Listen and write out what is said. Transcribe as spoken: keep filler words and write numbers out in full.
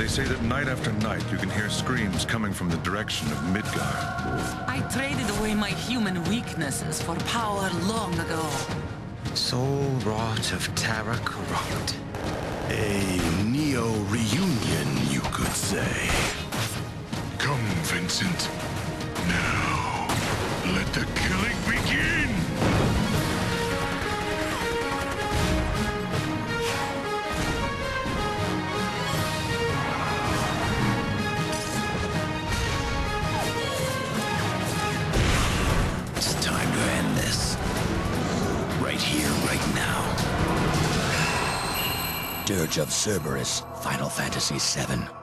say that night after night you can hear screams coming from the direction of Midgard. I traded away my human weaknesses for power long ago. Soul wrought of Terra corrupt. A neo-reunion, you could say. Come, Vincent. Now, let the killing begin! It's time to end this. Right here, right now. Dirge of Cerberus, Final Fantasy seven.